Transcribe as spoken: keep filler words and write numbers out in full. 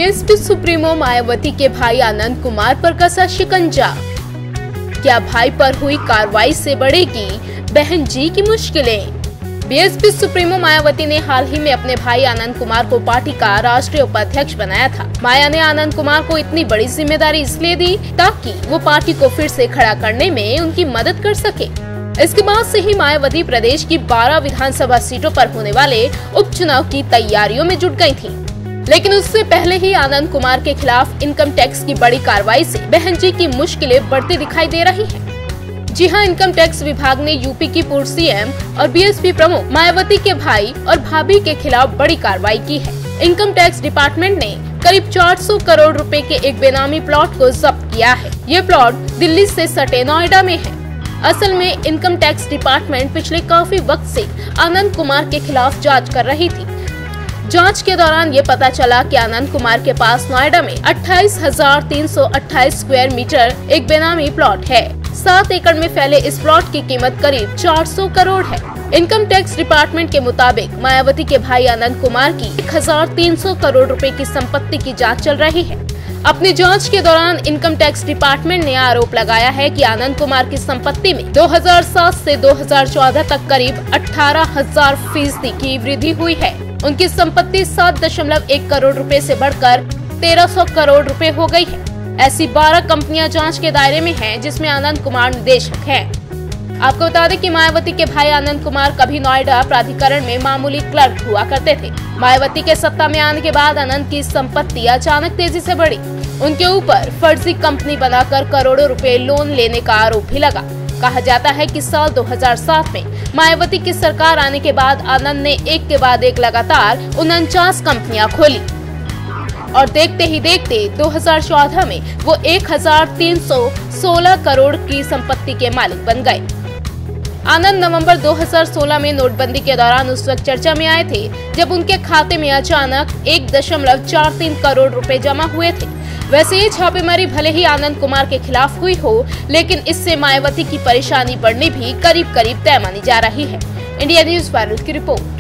BSP supremo Mayawati के भाई आनंद कुमार पर कसा शिकंजा। क्या भाई पर हुई कार्रवाई से बढ़ेगी बहन जी की मुश्किलें। बीएसपी सुप्रीमो मायावती ने हाल ही में अपने भाई आनंद कुमार को पार्टी का राष्ट्रीय उपाध्यक्ष बनाया था। माया ने आनंद कुमार को इतनी बड़ी जिम्मेदारी इसलिए दी ताकि वो पार्टी को फिर से खड़ा करने में उनकी मदद कर सके। इसके बाद से ही मायावती प्रदेश की बारह विधानसभा सीटों पर होने वाले उपचुनाव की तैयारियों में जुट गई थी। लेकिन उससे पहले ही आनंद कुमार के खिलाफ इनकम टैक्स की बड़ी कार्रवाई से बहन जी की मुश्किलें बढ़ती दिखाई दे रही हैं। जी हां, इनकम टैक्स विभाग ने यूपी की पूर्व सीएम और बीएसपी प्रमुख मायावती के भाई और भाभी के खिलाफ बड़ी कार्रवाई की है। इनकम टैक्स डिपार्टमेंट ने करीब चार सौ करोड़ रुपए के एक बेनामी प्लॉट को जब्त किया है। ये प्लॉट दिल्ली से सटे नोएडा में है। असल में इनकम टैक्स डिपार्टमेंट पिछले काफी वक्त से आनंद कुमार के खिलाफ जांच कर रही थी। जांच के दौरान ये पता चला कि आनंद कुमार के पास नोएडा में अट्ठाईस हजार तीन सौ अट्ठाईस स्क्वायर मीटर एक बेनामी प्लॉट है। सात एकड़ में फैले इस प्लॉट की कीमत करीब चार सौ करोड़ है। इनकम टैक्स डिपार्टमेंट के मुताबिक मायावती के भाई आनंद कुमार की एक हजार तीन सौ करोड़ रुपए की संपत्ति की जांच चल रही है। अपनी जांच के दौरान इनकम टैक्स डिपार्टमेंट ने आरोप लगाया है कि आनंद कुमार की संपत्ति में दो हज़ार सात से दो हज़ार चौदह तक करीब अठारह हजार फीसदी की वृद्धि हुई है। उनकी संपत्ति सात दशमलव एक करोड़ रुपए से बढ़कर तेरह सौ करोड़ रुपए हो गई है। ऐसी बारह कंपनियां जांच के दायरे में हैं, जिसमें आनंद कुमार निदेशक हैं। आपको बता दें कि मायावती के भाई आनंद कुमार कभी नोएडा प्राधिकरण में मामूली क्लर्क हुआ करते थे। मायावती के सत्ता में आने के बाद आनंद की संपत्ति अचानक तेजी से बढ़ी। उनके ऊपर फर्जी कंपनी बनाकर करोड़ों रुपए लोन लेने का आरोप भी लगा। कहा जाता है कि साल दो हज़ार सात में मायावती की सरकार आने के बाद आनंद ने एक के बाद एक लगातार उनचास कंपनियां खोली और देखते ही देखते दो हज़ार चौदह में वो एक हजार तीन सौ सोलह करोड़ की संपत्ति के मालिक बन गए। आनंद नवंबर दो हज़ार सोलह में नोटबंदी के दौरान उस वक्त चर्चा में आए थे, जब उनके खाते में अचानक एक दशमलव चार तीन करोड़ रुपए जमा हुए थे। वैसे ये छापेमारी भले ही आनंद कुमार के खिलाफ हुई हो, लेकिन इससे मायावती की परेशानी बढ़नी भी करीब करीब तय मानी जा रही है। इंडिया न्यूज वायरल की रिपोर्ट।